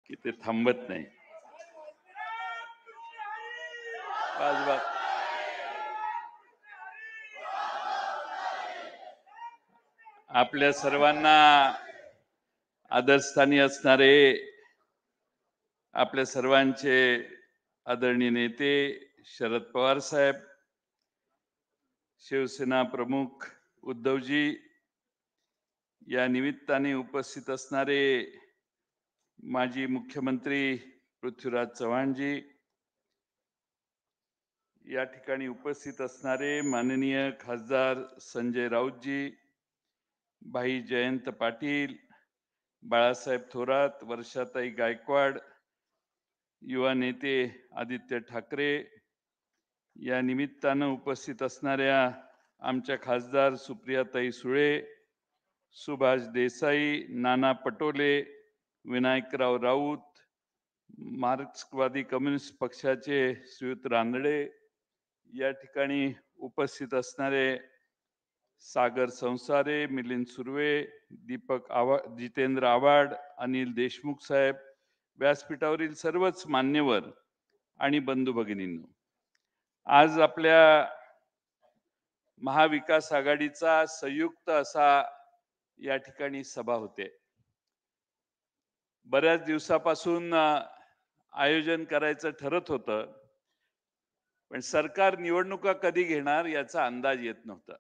की ते थांबत नाही. अजिबात आपल्या सर्वांना आदरस्थानी असणारे आपल्या सर्वांचे आदरणीय नेते शरद पवार साहेब, शिवसेना प्रमुख उद्धवजी, या निमित्ताने उपस्थित असणारे माजी मुख्यमंत्री पृथ्वीराज चव्हाणजी, या ठिकाणी उपस्थित असणारे माननीय खासदार संजय राऊतजी, भाई जयंत पाटील, बाळासाहेब थोरात, वर्षाताई गायकवाड, युवा नेते आदित्य ठाकरे, या निमित्तानं उपस्थित असणाऱ्या आमच्या खासदार सुप्रियाताई सुळे, सुभाष देसाई, नाना पटोले, विनायकराव राऊत, मार्क्सवादी कम्युनिस्ट पक्षाचे श्रीयुत रानडे, या ठिकाणी उपस्थित असणारे सागर संसारे, मिलिंद सुर्वे, दीपक जितेंद्र आव्हाड, अनिल देशमुख साहेब, व्यासपीठावरील सर्वच मान्यवर आणि बंधू भगिनींनो, आज आपल्या महाविकास आघाडीचा संयुक्त असा या ठिकाणी सभा होते. बऱ्याच दिवसापासून आयोजन करायचं ठरत होतं, पण सरकार निवडणुका कधी घेणार याचा अंदाज येत नव्हता.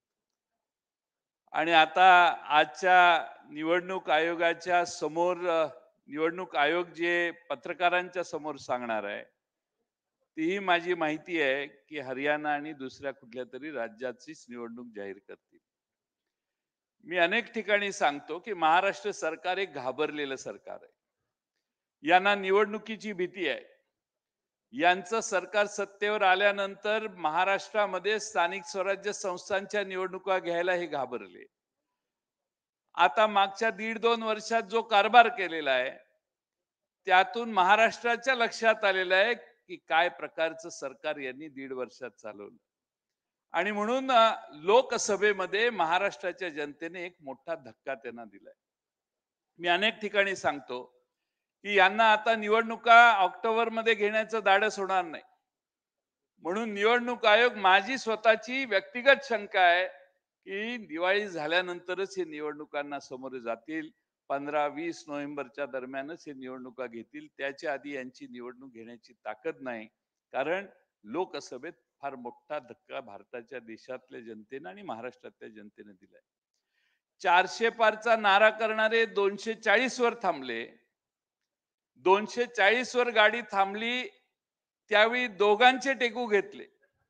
आणि आता आजच्या निवडणूक आयोगाच्या समोर निवडणूक आयोग जे पत्रकारांच्या समोर सांगणार आहे, तीही माझी माहिती आहे की हरियाणा आणि दुसऱ्या कुठल्या तरी राज्याचीच निवडणूक जाहीर करतील. मी अनेक ठिकाणी सांगतो की महाराष्ट्र सरकार एक घाबरलेलं सरकार आहे. यांना निवडणुकीची भीती आहे. यांचं सरकार सत्तेवर आल्यानंतर महाराष्ट्रामध्ये स्थानिक स्वराज्य संस्थांच्या निवडणुका घ्यायला हे घाबरले. आता मागच्या 1.5-2 वर्षात जो कारभार केलेला आहे, त्यातून महाराष्ट्राच्या लक्षात आलेलं आहे की काय प्रकारचं सरकार यांनी 1.5 वर्षात चालवलं. आणि म्हणून लोकसभेमध्ये महाराष्ट्राच्या जनतेने एक मोठा धक्का त्यांना दिलाय. मी अनेक ठिकाणी सांगतो की यांना आता निवडणुका ऑक्टोबरमध्ये घेण्याचं धाडस होणार नाही. म्हणून निवडणूक आयोग, माझी स्वतःची व्यक्तिगत शंका आहे की दिवाळी झाल्यानंतरच हे निवडणुकांना समोर जातील. 15-20 नोव्हेंबरच्या दरम्यानच हे निवडणुका घेतील. त्याच्या आधी यांची निवडणूक घेण्याची ताकद नाही. कारण लोकसभेत फार मोठा धक्का भारताच्या देशातल्या जनतेने आणि महाराष्ट्रातल्या जनतेने दिलाय. 400 पारचा नारा करणारे 240 वर थांबले. 240 वर गाडी थांबली, त्यावेळी दोघांचे टेकू घेतले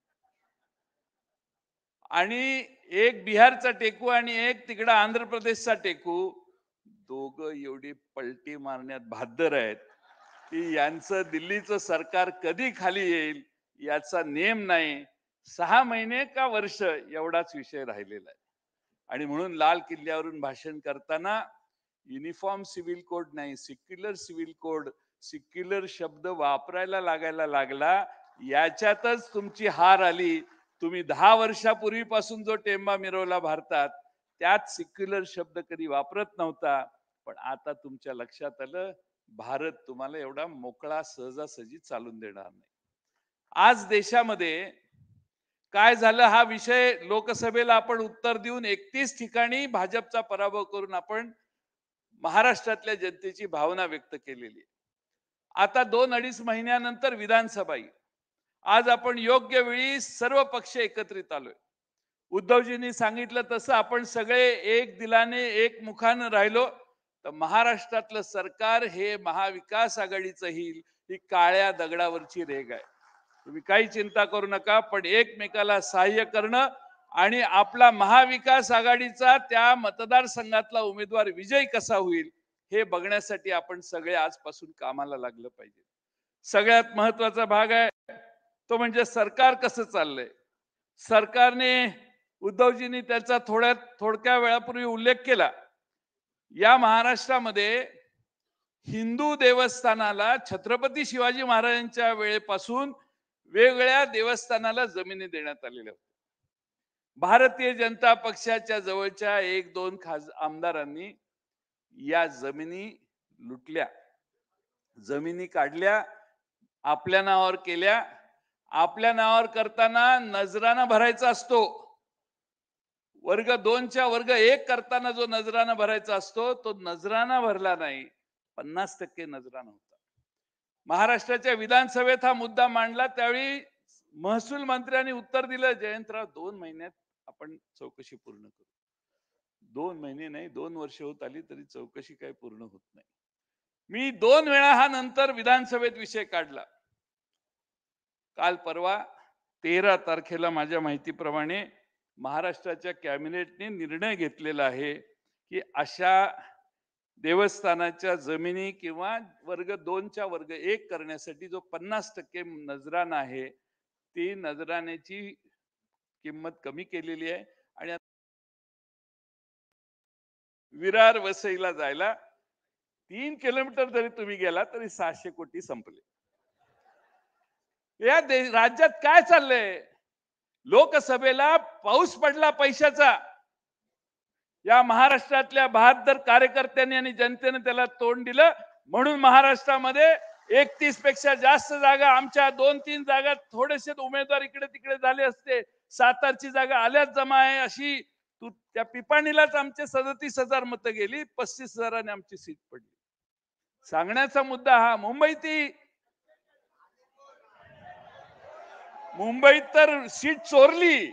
आणि एक बिहारचा टेकू आणि एक तिकडं आंध्र प्रदेशचा टेकू, दोघं एवढी पलटी मारण्यात बहाद्दर आहेत की यांचं दिल्लीचं सरकार कधी खाली येईल याचा नेम नाही. 6 महिने का वर्ष एवढाच विषय राहिलेला आहे. आणि म्हणून लाल किल्ल्यावरून भाषण करताना युनिफॉर्म सिव्हिल कोड नाही, सेक्युलर सिव्हिल कोड, सेक्युलर शब्द वापरायला लागायला लागला. याच्यातच तुमची हार आली. तुम्ही 10 वर्षापूर्वीपासून जो टेंबा मिरवला भारतात, त्यात सेक्युलर शब्द कधी वापरत नव्हता. पण आता तुमच्या लक्षात आलं, भारत तुम्हाला एवढा मोकळा सहजासहजी चालून देणार नाही. आज देशामध्ये काय झालं हा विषय लोकसभेला आपण उत्तर देऊन 31 ठिकाणी भाजपचा पराभव करून आपण महाराष्ट्रातल्या जनतेची भावना व्यक्त केलेली. आता 2-2.5 महिन्यानंतर विधानसभा येईल. आज आपण योग्य वेळी सर्व पक्ष एकत्रित आलोय. उद्धवजींनी सांगितलं तसं आपण सगळे एक दिलाने एक मुखानं राहिलो तर महाराष्ट्रातलं सरकार हे महाविकास आघाडीचं येईल. ही काळ्या दगडावरची रेघ आहे. तुम्ही काही चिंता करू नका, पण एकमेकाला सहाय्य करणं आणि आपला महाविकास आघाडीचा त्या मतदारसंघातला उमेदवार विजयी कसा होईल हे बघण्यासाठी आपण सगळे आजपासून कामाला लागलं पाहिजे. सगळ्यात महत्वाचा भाग आहे तो म्हणजे सरकार कसं चाललंय. सरकारने, उद्धवजींनी त्याचा थोडक्या वेळापूर्वी उल्लेख केला. या महाराष्ट्रामध्ये हिंदू देवस्थानाला छत्रपती शिवाजी महाराजांच्या वेळेपासून वेगवेगळ्या देवस्थानाला जमिनी देण्यात आलेल्या होत्या. भारतीय जनता पक्षाच्या जवळच्या 1-2 आमदारांनी या जमिनी लुटल्या. जमिनी काढल्या, आपल्या नावावर केल्या. आपल्या नावावर करताना नजराना भरायचा असतो. वर्ग 2च्या वर्ग 1 करताना जो नजराना भरायचा असतो तो नजराना भरला नाही. 50% नजराना होता. महाराष्ट्राच्या विधानसभेत हा मुद्दा मांडला त्यावेळी महसूल मंत्र्यांनी उत्तर दिलं, जयंतराव 2 महिन्यात आपण चौकशी पूर्ण करू. 2 महिने नाही, 2 वर्ष होत आली तरी चौकशी काही पूर्ण होत नाही. मी 2 वेळा हा नंतर विधानसभेत विषय काढला. काल परवा 13 तारखेला माझ्या माहितीप्रमाणे महाराष्ट्राच्या कॅबिनेटने निर्णय घेतलेला आहे की अशा देवस्थानाच्या जमिनी किंवा वर्ग 2च्या वर्ग 1 करण्यासाठी जो 50% नजराना आहे, ती नजराण्याची किंमत कमी केलेली आहे. आणि विरार वसईला जायला 3 किलोमीटर जरी तुम्ही गेला तरी 600 कोटी संपले. या राज्यात काय चाललंय? लोकसभेला पाऊस पडला पैशाचा. या महाराष्ट्रातल्या 72 कार्यकर्त्यांनी आणि जनतेने त्याला तोंड दिलं. म्हणून महाराष्ट्रामध्ये 31 पेक्षा जास्त जागा, आमच्या 2-3 जागा थोडेसे उमेदवार इकडे तिकडे झाले असते, सातारची जागा आल्याच जमा आहे अशी. त्या पिपाणीलाच आमचे 37,000 मतं गेली, 35,000ने आमची सीट पडली. सांगण्याचा मुद्दा हा, मुंबईत तर सीट चोरली.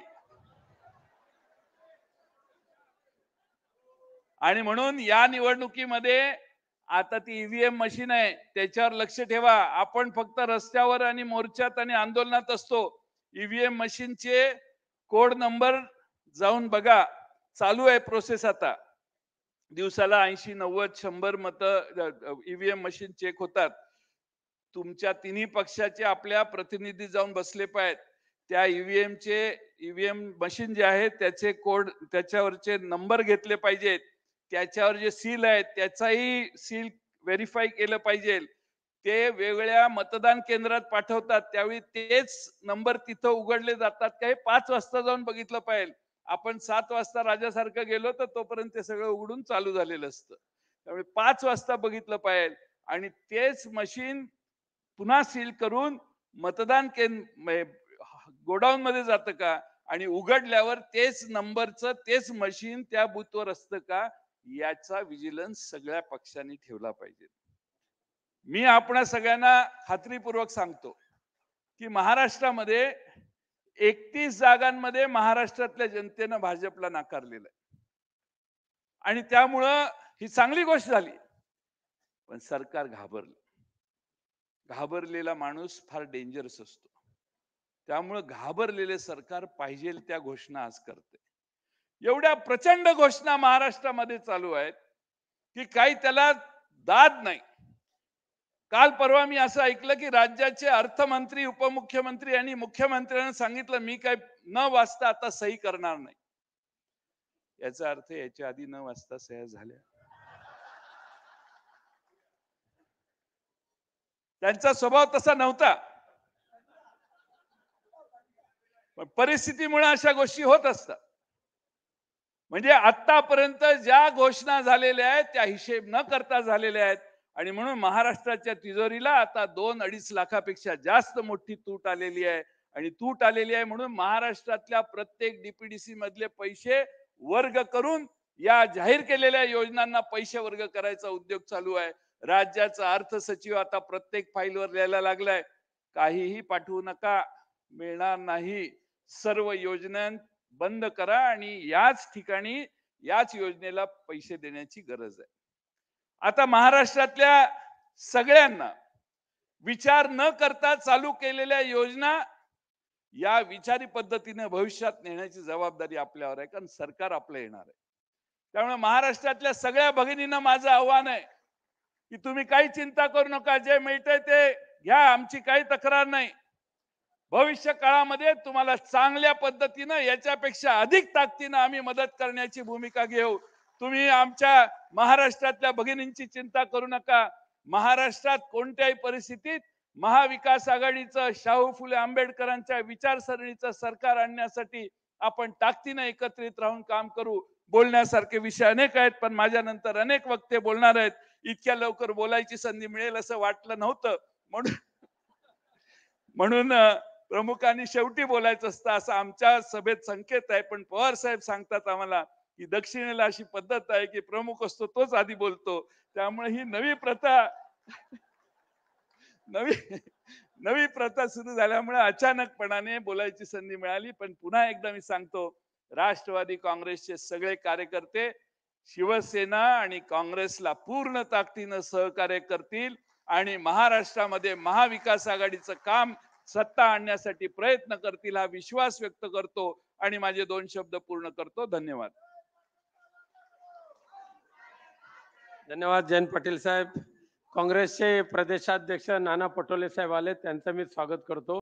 आणि म्हणून या निवडणुकीमध्ये आता ती ईव्हीएम मशीन आहे, त्याच्यावर लक्ष ठेवा. आपण फक्त रस्त्यावर आणि मोर्चात आणि आंदोलनात असतो. ईव्हीएम मशीनचे कोड नंबर जाऊन बघा. चालू आहे प्रोसेस आता. दिवसाला 80, 90, 100 मतं ईव्हीएम मशीन चेक होतात. तुमच्या तिन्ही पक्षाचे आपल्या प्रतिनिधी जाऊन बसले पाहिजेत. त्या ईव्हीएम मशीन जे आहे त्याचे कोड, त्याच्यावरचे नंबर घेतले पाहिजेत. त्याच्यावर जे सील आहे त्याचाही सील व्हेरीफाय केलं पाहिजे. ते वेगळ्या मतदान केंद्रात पाठवतात, त्यावेळी तेच नंबर तिथं उघडले जातात. काही 5 वाजता जाऊन बघितलं पाहिजे. आपण 7 वाजता राजासारखं गेलो तर तोपर्यंत ते सगळं उघडून चालू झालेलं असतं. त्यामुळे 5 वाजता बघितलं पाहिजे. आणि तेच मशीन पुन्हा सील करून मतदान केंद्र गोडाऊन मध्ये जातं का, आणि उघडल्यावर तेच नंबरचं तेच मशीन त्या बूथवर असतं का, याचा विजिलन्स सगळ्या पक्षांनी ठेवला पाहिजे. मी आपणा सगळ्यांना खात्रीपूर्वक सांगतो की महाराष्ट्रामध्ये 31 जागांमध्ये महाराष्ट्रातल्या जनतेनं भाजपला नाकारलेलं आहे. आणि त्यामुळं ही चांगली गोष्ट झाली. पण सरकार घाबरलं. घाबरलेला माणूस फार डेंजरस असतो. त्यामुळे घाबरलेले सरकार पाहिजे त्या घोषणा आज करते. एवढ्या प्रचंड घोषणा महाराष्ट्रामध्ये चालू आहेत की काही त्याला दाद नाही. काल परवा मी असं ऐकलं की राज्याचे अर्थमंत्री, उपमुख्यमंत्री आणि मुख्यमंत्र्यांनी सांगितलं, मी काय न वाचता आता सही करणार नाही. याचा अर्थ याच्या आधी न वाचता सह्या झाल्या. त्यांचा स्वभाव तसा नव्हता, पण परिस्थितीमुळे अशा गोष्टी होत असतात. म्हणजे आतापर्यंत ज्या घोषणा झालेल्या आहेत त्या हिशेब न करता झालेल्या आहेत. आणि म्हणून महाराष्ट्राच्या तिजोरीला आता 2-2.5 लाखापेक्षा जास्त मोठी तूट आलेली आहे. आणि तूट आलेली आहे म्हणून महाराष्ट्रातल्या प्रत्येक डीपीडीसी मधले पैसे वर्ग करून या जाहीर केलेल्या योजनांना पैसे वर्ग करायचा उद्योग चालू आहे. राज्याचा अर्थ सचिव आता प्रत्येक फाईलवर लिहायला लागलाय, काहीही पाठवू नका, मिळणार नाही, सर्व योजना बंद करा आणि याच ठिकाणी याच योजनेला पैसे देण्याची गरज आहे. आता महाराष्ट्रातल्या सगळ्यांना विचार न करता चालू केलेल्या योजना या विचारी पद्धतीने भविष्यात नेण्याची जबाबदारी आपल्यावर आहे, कारण सरकार आपलं येणार आहे. त्यामुळे महाराष्ट्रातल्या सगळ्या भगिनींना माझं आव्हान आहे की तुम्ही काही चिंता करू नका, जे मिळतंय ते घ्या, आमची काही तक्रार नाही. भविष्य काळामध्ये तुम्हाला चांगल्या पद्धतीनं याच्यापेक्षा अधिक ताकदीनं आम्ही मदत करण्याची भूमिका घेऊ. तुम्ही आमच्या महाराष्ट्रातल्या भगिनींची चिंता करू नका. महाराष्ट्रात कोणत्याही परिस्थितीत महाविकास आघाडीचं, शाहू फुले आंबेडकरांच्या विचारसरणीचं सरकार आणण्यासाठी आपण ताकदीनं एकत्रित राहून काम करू. बोलण्यासारखे विषय अनेक आहेत, पण माझ्यानंतर अनेक वक्ते बोलणार आहेत. इतक्या लवकर बोलायची संधी मिळेल असं वाटलं नव्हतं. म्हणून म्हणून प्रमुखांनी शेवटी बोलायचं असतं असं आमच्या सभेत संकेत आहे. पण पवार साहेब सांगतात आम्हाला की दक्षिणेला अशी पद्धत आहे की प्रमुख असतो तोच आधी बोलतो. त्यामुळे ही नवी प्रथा नवी नवी प्रथा सुरू झाल्यामुळे अचानकपणाने बोलायची संधी मिळाली. पण पुन्हा एकदा मी सांगतो, राष्ट्रवादी काँग्रेसचे सगळे कार्यकर्ते शिवसेना आणि काँग्रेसला पूर्ण ताकदीनं सहकार्य करतील आणि महाराष्ट्रामध्ये महाविकास आघाडीचं काम सत्ता आणण्यासाठी प्रयत्न करतील हा विश्वास व्यक्त करतो आणि माझे 2 शब्द पूर्ण करतो. धन्यवाद. धन्यवाद जयंत पाटील साहेब. काँग्रेसचे प्रदेशाध्यक्ष नाना पटोले साहेब आले, त्यांचं मी स्वागत करतो.